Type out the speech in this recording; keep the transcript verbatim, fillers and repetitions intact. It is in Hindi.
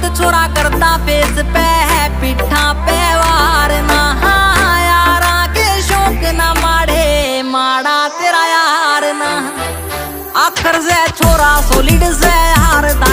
छोरा करता फेस पे है पिठा पे वार ना यारा के शौक ना माड़े माड़ा तेरा यार ना आखर से छोरा सोलिड से हारदा